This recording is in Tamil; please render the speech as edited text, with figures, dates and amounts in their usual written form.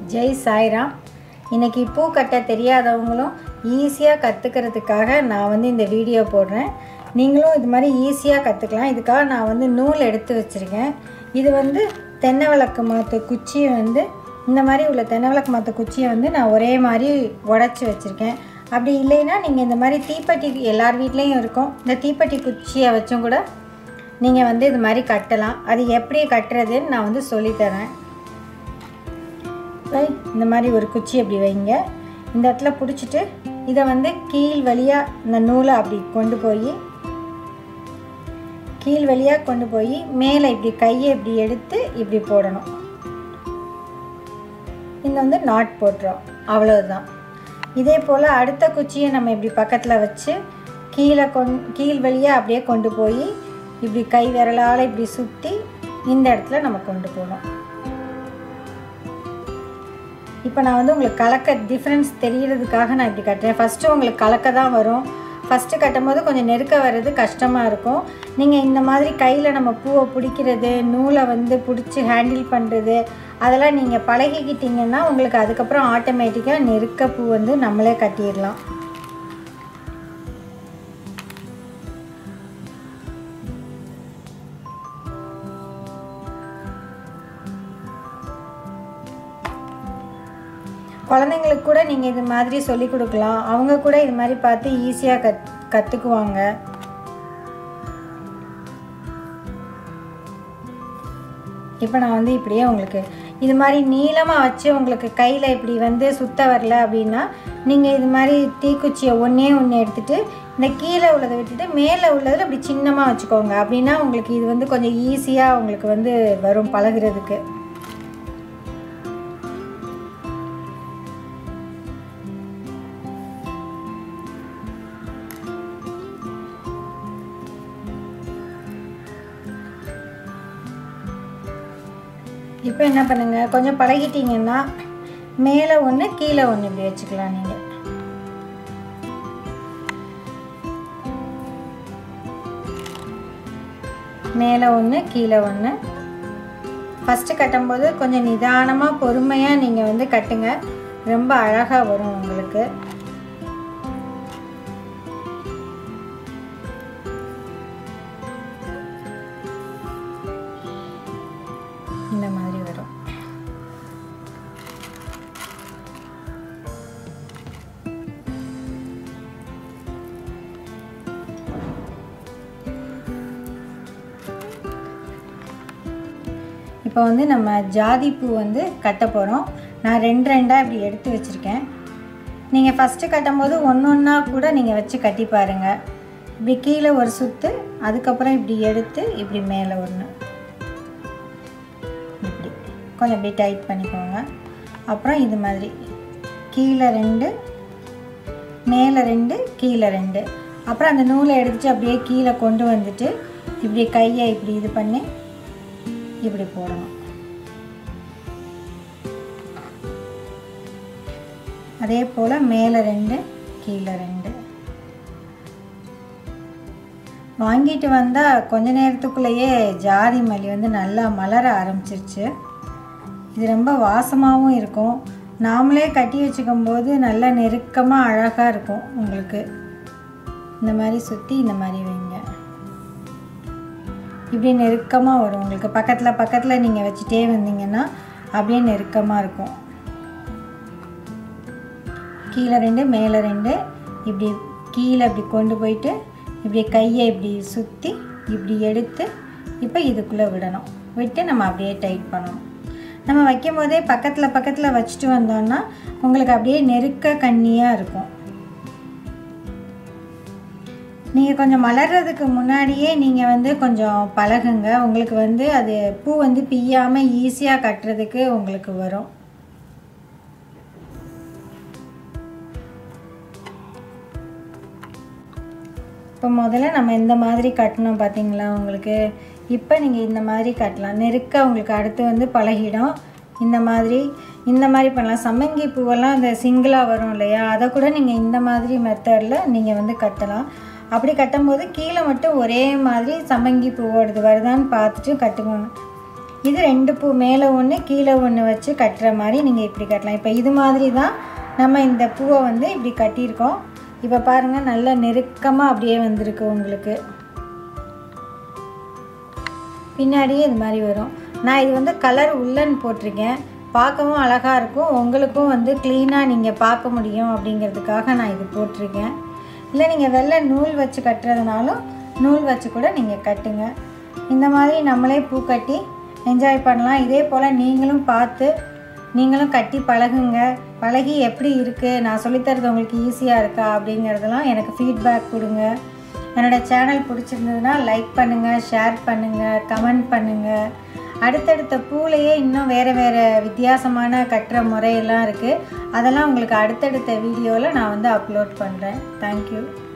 ஜெய் சாய்ராம். இன்றைக்கி பூ கட்ட தெரியாதவங்களும் ஈஸியாக கற்றுக்கிறதுக்காக நான் இந்த வீடியோ போடுறேன். நீங்களும் இது மாதிரி ஈஸியாக கற்றுக்கலாம். இதுக்காக நான் நூல் எடுத்து வச்சுருக்கேன். இது தென்னை விளக்கு மாற்று குச்சியை இந்த மாதிரி உள்ள தென்னை விளக்கு மாற்று குச்சியை நான் ஒரே மாதிரி உடச்சி வச்சுருக்கேன். அப்படி இல்லைன்னா நீங்கள் இந்த மாதிரி தீப்பெட்டி எல்லார் வீட்லேயும் இருக்கும். இந்த தீப்பெட்டி குச்சியை வச்சும் கூட நீங்கள் இது மாதிரி கட்டலாம். அது எப்படி கட்டுறதுன்னு நான் சொல்லித்தரேன். இந்த மாதிரி ஒரு குச்சி அப்படி வைங்க. இந்த இடத்துல பிடிச்சிட்டு இதை கீழ் வழியாக இந்த நூலை அப்படி கீழ் வழியாக கொண்டு போய் மேலே இப்படி கையை இப்படி எடுத்து இப்படி போடணும். இங்கே நாட் போட்டுரும். அவ்வளோதான். இதே போல் அடுத்த குச்சியை நம்ம இப்படி பக்கத்தில் வச்சு கீழ் வழியாக அப்படியே கொண்டு போய் இப்படி கை விரலால் இப்படி சுற்றி இந்த இடத்துல நம்ம கொண்டு போகணும். இப்போ நான் உங்களுக்கு கலக்க டிஃப்ரென்ஸ் தெரிகிறதுக்காக நான் இப்படி கட்டுறேன். ஃபஸ்ட்டு உங்களுக்கு கலக்க தான் வரும். ஃபஸ்ட்டு கட்டும் போது கொஞ்சம் நெருக்க வர்றது கஷ்டமாக இருக்கும். நீங்கள் இந்த மாதிரி கையில் நம்ம பூவை பிடிக்கிறது, நூலை பிடிச்சி ஹேண்டில் பண்ணுறது, அதெல்லாம் நீங்கள் பழகிக்கிட்டிங்கன்னா உங்களுக்கு அதுக்கப்புறம் ஆட்டோமேட்டிக்காக நெருக்க பூ நம்மளே கட்டிடலாம். குழந்தைங்களுக்கு கூட நீங்கள் இது மாதிரி சொல்லி கொடுக்கலாம். அவங்க கூட இது மாதிரி பார்த்து ஈஸியாக கற்றுக்குவாங்க. இப்போ நான் இப்படியே உங்களுக்கு இது மாதிரி நீளமாக வச்சு உங்களுக்கு கையில் இப்படி சுத்த வரல அப்படின்னா நீங்கள் இது மாதிரி தீக்குச்சியை ஒன்று எடுத்துகிட்டு இந்த கீழே உள்ளதை விட்டுட்டு மேலே உள்ளதில் இப்படி சின்னமாக வச்சுக்கோங்க. அப்படின்னா உங்களுக்கு இது கொஞ்சம் ஈஸியாக உங்களுக்கு வரும் பழகிறதுக்கு. இப்போ என்ன பண்ணுங்கள், கொஞ்சம் பழகிட்டிங்கன்னா மேலே ஒன்று கீழே ஒன்று இப்படி வச்சுக்கலாம். நீங்கள் மேலே ஒன்று கீழே ஒன்று. ஃபஸ்ட்டு கட்டும்போது கொஞ்சம் நிதானமாக பொறுமையாக நீங்கள் கட்டுங்க. ரொம்ப அழகாக வரும் உங்களுக்கு. இந்த மாதிரி வரும். இப்போ நம்ம ஜாதி பூ கட்ட போகிறோம். நான் ரெண்டாக இப்படி எடுத்து வச்சுருக்கேன். நீங்கள் ஃபஸ்ட்டு கட்டும்போது ஒன்றா கூட நீங்கள் வச்சு கட்டி பாருங்கள். இப்படி கீழே ஒரு சுற்று, அதுக்கப்புறம் இப்படி எடுத்து இப்படி மேலே ஒன்று இப்படி கொஞ்சம் இப்படி டைட் பண்ணிக்கோங்க. அப்புறம் இது மாதிரி கீழே 2 மேலே 2 கீழே 2. அப்புறம் அந்த நூலை எடுத்துட்டு அப்படியே கீழே கொண்டு வந்துட்டு இப்படி கையை இப்படி இது பண்ணி இப்படி போடணும். அதே போல் மேலே 2 கீழே 2. வாங்கிட்டு வந்தால் கொஞ்ச நேரத்துக்குள்ளேயே ஜாதி மல்லி நல்லா மலர ஆரம்பிச்சிருச்சு. இது ரொம்ப வாசமாகவும் இருக்கும். நாமளே கட்டி வச்சுக்கும் போது நல்லா நெருக்கமாக அழகாக இருக்கும். உங்களுக்கு இந்த மாதிரி சுற்றி இந்த மாதிரி வைங்க. இப்படி நெருக்கமாக வரும். உங்களுக்கு பக்கத்தில் நீங்கள் வச்சுட்டே வந்தீங்கன்னா அப்படியே நெருக்கமாக இருக்கும். கீழே 2 மேலே 2 இப்படி கீழே இப்படி கொண்டு போயிட்டு இப்படி கையை இப்படி சுற்றி இப்படி எடுத்து இப்போ இதுக்குள்ளே விடணும். விட்டு நம்ம அப்படியே டைட் பண்ணணும். நம்ம வைக்கும் போதே பக்கத்தில் வச்சுட்டு வந்தோம்னா உங்களுக்கு அப்படியே நெருக்க கண்ணியாக இருக்கும். நீங்கள் கொஞ்சம் மலர்றதுக்கு முன்னாடியே நீங்கள் கொஞ்சம் பழகுங்க. உங்களுக்கு அது பூ பிய்யாமல் ஈஸியாக கட்டுறதுக்கு உங்களுக்கு வரும். இப்போ முதல்ல நம்ம இந்த மாதிரி கட்டணும் பார்த்தீங்களா உங்களுக்கு. இப்போ நீங்கள் இந்த மாதிரி கட்டலாம். நெருக்க உங்களுக்கு அடுத்து பழகிடும். இந்த மாதிரி பண்ணலாம். சம்மங்கி பூவெல்லாம் இந்த சிங்கிளாக வரும் இல்லையா, அதை கூட நீங்கள் இந்த மாதிரி மெத்தடில் நீங்கள் கட்டலாம். அப்படி கட்டும்போது கீழே மட்டும் ஒரே மாதிரி சம்மங்கி பூவோடது வருதான்னு பார்த்துட்டு கட்டுவாங்க. இது 2 பூ மேலே ஒன்று கீழே ஒன்று வச்சு கட்டுற மாதிரி நீங்கள் இப்படி கட்டலாம். இப்போ இது மாதிரி தான் நம்ம இந்த பூவை வந்து இப்படி கட்டியிருக்கோம். இப்போ பாருங்கள் நல்லா நெருக்கமாக அப்படியே வந்திருக்கு. உங்களுக்கு பின்னாடியே இது மாதிரி வரும். நான் இது வந்து கலர் உள்ளன் போட்டிருக்கேன், பார்க்கவும் அழகாக இருக்கும், உங்களுக்கும் வந்து க்ளீனாக நீங்கள் பார்க்க முடியும் அப்படிங்கிறதுக்காக நான் இது போட்டிருக்கேன். இல்லை நீங்கள் வெள்ளை நூல் வச்சு கட்டுறதுனாலும் நூல் வச்சு கூட நீங்கள் கட்டுங்க. இந்த மாதிரி நம்மளே பூ கட்டி என்ஜாய் பண்ணலாம். இதே போல் நீங்களும் பார்த்து நீங்களும் கட்டி பழகுங்க. பழகி எப்படி இருக்குது, நான் சொல்லித்தரது உங்களுக்கு ஈஸியாக இருக்கா அப்படிங்கிறதெல்லாம் எனக்கு ஃபீட்பேக் கொடுங்க. என்னோடய சேனல் பிடிச்சிருந்ததுன்னா லைக் பண்ணுங்கள், ஷேர் பண்ணுங்கள், கமெண்ட் பண்ணுங்கள். அடுத்தடுத்த பூலையே இன்னும் வேறு வேறு வித்தியாசமான கட்டுற முறையெல்லாம் இருக்குது. அதெல்லாம் உங்களுக்கு அடுத்தடுத்த வீடியோவில் நான் வந்து அப்லோட் பண்ணுறேன். தேங்க்யூ.